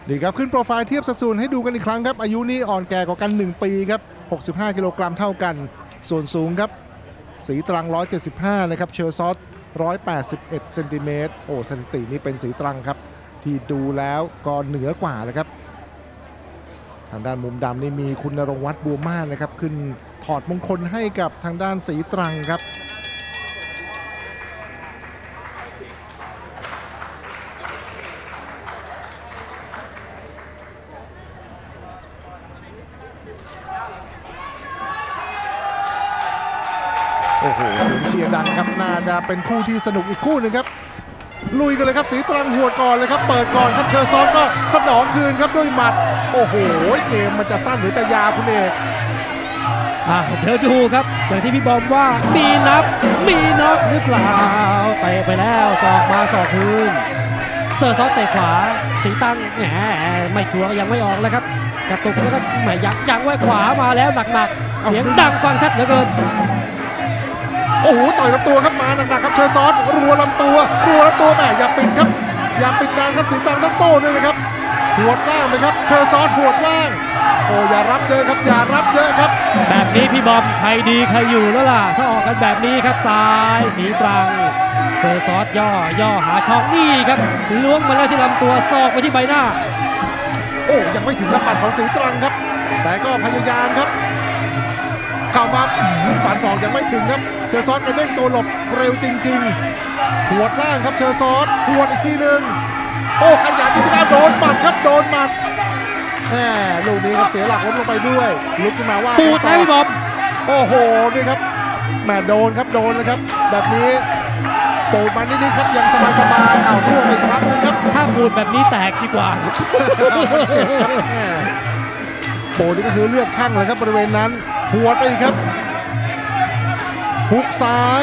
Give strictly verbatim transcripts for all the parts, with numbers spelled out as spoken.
ดีครับขึ้นโปรไฟล์เทียบสัดส่วนให้ดูกันอีกครั้งครับอายุนี่อ่อนแก่กว่ากันหนึ่งปีครับหกสิบห้ากิโลกรัมเท่ากันส่วนสูงครับสีตรังหนึ่งร้อยเจ็ดสิบห้านะครับเชอร์ซอสหนึ่งร้อยแปดสิบเอ็ดเซนติเมตรโอ้สถิตินี้เป็นสีตรังครับที่ดูแล้วก็เหนือกว่าเลยครับทางด้านมุมดำนี่มีคุณณรงค์วัฒน์บัวมาศนะครับขึ้นถอดมงคลให้กับทางด้านสีตรังครับโอ้โหเสียงเชียร์ดังครับน่าจะเป็นคู่ที่สนุกอีกคู่หนึ่งครับลุยกันเลยครับสีตรังหัวก่อนเลยครับเปิดก่อนครับเชอร์ซอสก็สนองคืนครับด้วยหมัดโอ้โหเกมมันจะสั้นหรือจะยาวคุณเอกอ่ะเดี๋ยวดูครับอย่างที่พี่บอมว่ามีนับมีน็อกหรือเปล่าเตะไปแล้วศอกมาศอกคืนเชอร์ซอสเตะขวาสีตังแหมไม่ชัวร์ยังไม่ออกเลยครับกระตุกแล้วก็แหมยักยักไว้ขวามาแล้วหนักๆเสียงดังฟังชัดเหลือเกินโอ้โหต่อยลำตัวครับมาหนักๆครับเชอร์ซอสรัวลำตัวรัวลำตัวแหมอย่าปิดครับอย่าปิดนานครับสีตรังต้องโต้ด้วยนะครับหัวล่างไปครับเชอร์ซอสหัวล่างโอ้อย่ารับเยอะครับอย่ารับเยอะครับแบบนี้พี่บอมใครดีใครอยู่แล้วล่ะถ้าออกกันแบบนี้ครับซ้ายสีตรังเชอร์ซอสย่อย่อหาช่องนี่ครับล้วงมาแล้วที่ลำตัวซอกไปที่ใบหน้าโอ้ยังไม่ถึงกระปัดของสีตรังครับแต่ก็พยายามครับเข้ามาฝันสองยังไม่ถึงครับเชอร์ซอสกระเด้งตัวหลบเร็วจริงๆหัวล่างครับเชอร์ซอสหัวอีกทีหนึ่งโอ้ขยันที่จะโดนหมัดครับโดนหมัดแหมลูกนี้ครับเสียหลักล้มลงไปด้วยลุกขึ้นมาว่าปูดแล้วพี่บอมโอ้โหนี่ครับแหมโดนครับโดนเลยครับแบบนี้ปูดมันนิดๆครับยังสบายๆเอาร่วงไปครั้งนึงครับถ้าปูดแบบนี้แตกดีกว่าเจ็บครับแหมปูดนี่ก็คือเลือดข้างเลยครับบริเวณนั้นหัวไปครับฮุกซ้าย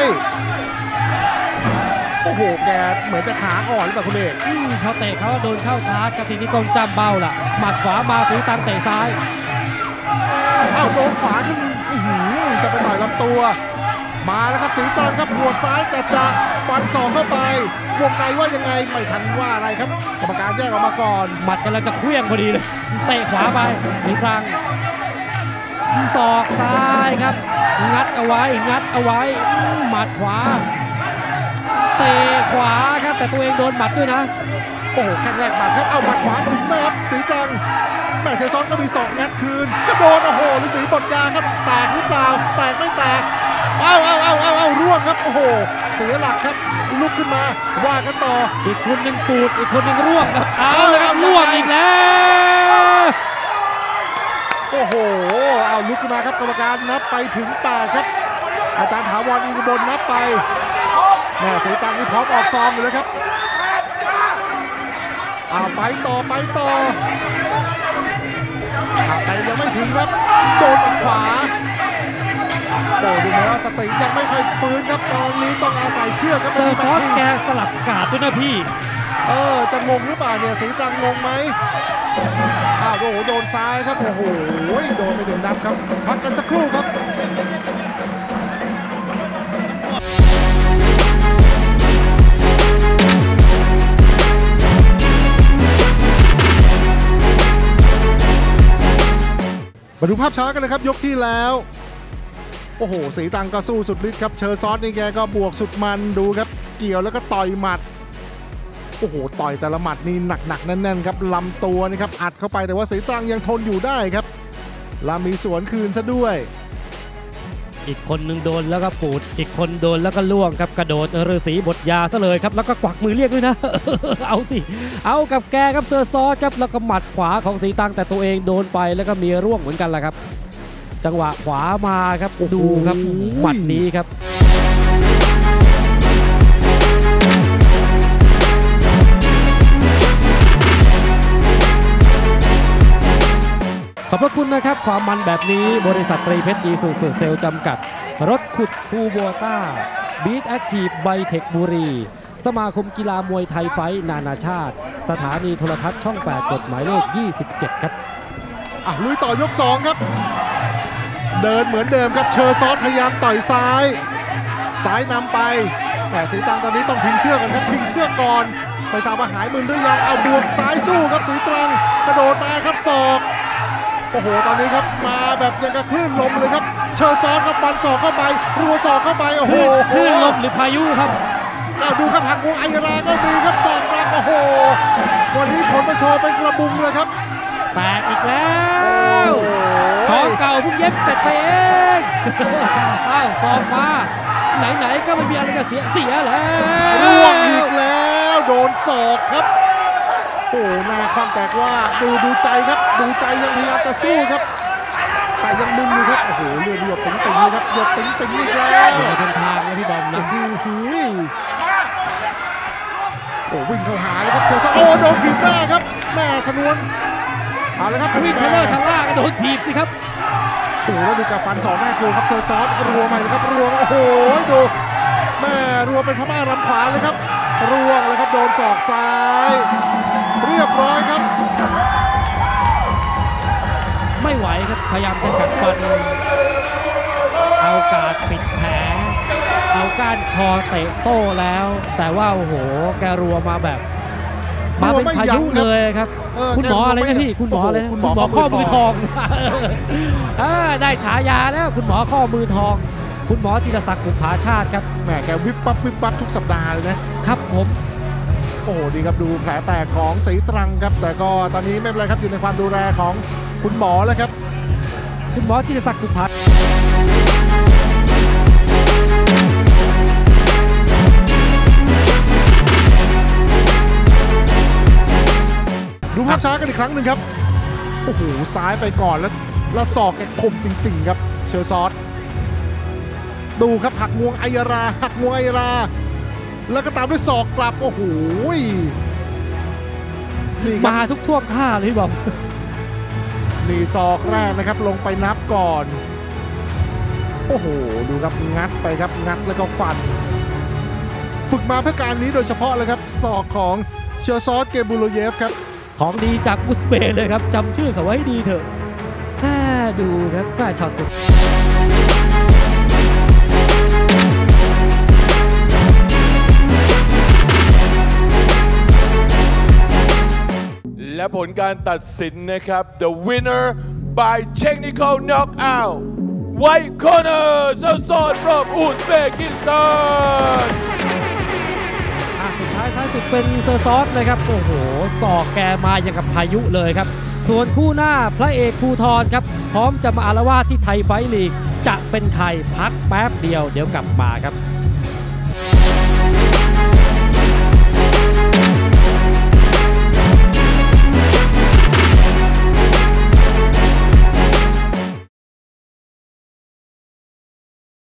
โอ้โหแกเหมือนจะขาอ่อนหรือเปล่าคุณเอกพอเตะเขาโดนเข้าชาร์จกับทีนี้กงจำเบ้าล่ะหมัดขวามาสีตังเตะซ้ายอ้าวโดนขวาขึ้นจะไปต่อยลำตัวมาแล้วครับสีตรังครับหัวซ้ายจะจะฟันศอกเข้าไปวงในว่ายังไงไม่ทันว่าอะไรครับกรรมการแยกออกมาก่อนหมัดกำลังจะเคลื่อนพอดีเลยเตะขวาไปสีตรังศอกซ้ายครับงัดเอาไว้งัดเอาไว้หมัดขวาเตะขวาครับแต่ตัวเองโดนหมัดด้วยนะโอ้โหแข้งแรกหมัดครับเอาหมัดขวาถึงไหมครับสีตรังแม่เชอร์ซอสก็มีศอกงัดคืนก็โดนโอ้โหฤาษีบทยาครับแตกหรือเปล่าแตกไม่แตกเอาเอาเอาเอาเอาร่วงครับโอ้โหเสียหลักครับลุกขึ้นมาว่ากันต่ออีกคนหนึ่งปูดอีกคนหนึ่งร่วงครับเอาเลยครับร่วงอีกแล้วโอ้โหเอาลุกขึ้นมาครับกรรมการนับไปถึงแปดครับอาจารย์ถาวรอินทร์บนนับไปแม่สีตังนี่พร้อมออกซองอยู่เลยครับเอาไปต่อไปต่อเอาแต่ยังไม่ถึงครับโดนขวาโอ้ดูเหมือนว่าสติยังไม่ค่อยฟื้นครับตอนนี้ต้องอาศัยเชือกครับเซอร์ซอสแกสลับกาดด้วยนะพี่เออจะงงหรือเปล่าเนี่ยสีตรังงงไหมอ้าวโอ้โหโดนซ้ายครับโอ้โหโดนไปหนึ่งนัดครับพักกันสักครู่ครับมาดูภาพช้ากันเลยครับยกที่แล้วโอ้โหสีตรังก็สู้สุดฤทธิ์ครับเชอร์ซอสนี่แกก็บวกสุดมันดูครับเกี่ยวแล้วก็ต่อยหมัดโอ้โหต่อยแต่ละหมัดนี่หนักๆแน่นๆครับลำตัวนี่ครับอัดเข้าไปแต่ว่าสีตรังยังทนอยู่ได้ครับแล้วมีสวนคืนซะด้วยอีกคนนึงโดนแล้วก็ปูดอีกคนโดนแล้วก็ล่วงครับกระโดดฤาษีบทยาซะเลยครับแล้วก็กวักมือเรียกด้วยนะ เอาสิเอากับแกครับเซอร์ซอสครับแล้วก็หมัดขวาของสีตังแต่ตัวเองโดนไปแล้วก็มีร่วงเหมือนกันแหละครับจังหวะขวามาครับดูครับหมัดนี้ครับขอบพระคุณนะครับความมันแบบนี้บริษัทตรีเพชรอีซูซูเซลจำกัดรถขุดคูโบต้าบีทแอคทีฟไบเทคบุรีสมาคมกีฬามวยไทยไฟนานาชาติสถานีโทรทัศน์ช่องแปดกฎหมายเลขยี่สิบเจ็ดครับอ่ะลุยต่อยกสองครับเดินเหมือนเดิมครับเชอร์ซอสพยายามต่อยซ้ายซ้ายนำไปแต่สีตังตอนนี้ต้องพิงเชือกกันครับพิงเชือกก่อนไม่ทราบว่าหายมึนหรือยังเอาบวกซ้ายสู้ครับศรีตรังกระโดดมาครับศอกโอ้โหตอนนี้ครับมาแบบยังกระคลื่นลมเลยครับเชอร์ซอนครับฟันศอกเข้าไปรัวศอกเข้าไปโอ้โหคลื่นลมหรือพายุครับเอาดูครับหักวงไอราก็มีครับศอกกลับโอ้โหวันนี้ขนมาโชว์เป็นกระบุงเลยครับแตกอีกแล้วของเก่าเพิ่งเย็บเสร็จไปเอง อ้าวศอกมาไหนๆก็ไม่มีอะไรจะเสียเสียแล้วร่วงอีกแล้วโดนศอกครับโอ้หน้าความแตกว่าดูดูใจครับดูใจยังพยายามจะสู้ครับแต่ยังมึนอยู่ครับโอ้โหเลือดหยดติ๋งๆเลยครับหยดติ๋งๆอีกแล้วเป็นทางนะพี่บอมนะโอ้วิ่งเข้าหาเลยครับเธอโอ้โดนถีบหน้าครับแม่ชนวนเอาเลยครับวิ่งเทเลอร์ทางล่างโดนถีบสิครับโอ้แล้วดูการฟันสองหน้ากลัวครับเธอซอสรัวใหม่เลยครับรัวโอ้โหดูแม่รัวเป็นพม่ารำขวาเลยครับรัวเลยครับโดนศอกซ้ายเรียบร้อยครับไม่ไหวครับพยายามจะกัดฟันเอากาดปิดแผลเอาก้านคอเตะโต้แล้วแต่ว่าโอ้โหแกรัวมาแบบมาเป็นพายุเลยครับคุณหมออะไรนะพี่คุณหมออะไรนะคุณหมอข้อมือทองได้ฉายาแล้วคุณหมอข้อมือทองคุณหมอธีรศักดิ์บุภาชาติครับแหมแกวิบปั๊บวิบปั๊บทุกสัปดาห์เลยนะครับผมโอ้ดีครับดูแผลแตกของศรีตรังครับแต่ก็ตอนนี้ไม่เป็นไรครับอยู่ในความดูแลของคุณหมอแล้วครับคุณหมอธีรศักดิ์บุภาดูภาพช้ากันอีกครั้งหนึ่งครับโอ้โหซ้ายไปก่อนแล้วแล้วศอกแกคมจริงๆครับเชอร์ซอสดูครับหักงวงไอราหักงวงไอราแล้วก็ตามด้วยศอกกลับโอ้โหมาทุกท่วงท่าเลยบอกนี่ศอกแรกนะครับลงไปนับก่อนโอ้โหดูครับงัดไปครับงัดแล้วก็ฟันฝึกมาเพื่อการนี้โดยเฉพาะเลยครับศอกของเชอร์ซอสเกบูโลเยฟครับของดีจากอุซเบย์เลยครับจำชื่อเขาไว้ดีเถอะน่าดูครับน่าช็อตสุดและผลการตัดสินนะครับ the winner by technical knockout white corner Sersot from Uzbekistan สุดท้ายท้ายสุดเป็นเซอร์ซอสเลยครับโอ้โหศอกแกมาอย่างกับพายุเลยครับส่วนคู่หน้าพระเอกภูธรครับพร้อมจะมาอาละวาดที่ไทยไฟท์ลีกจะเป็นใครพักแป๊บเดียวเดี๋ยวกลับมาครับ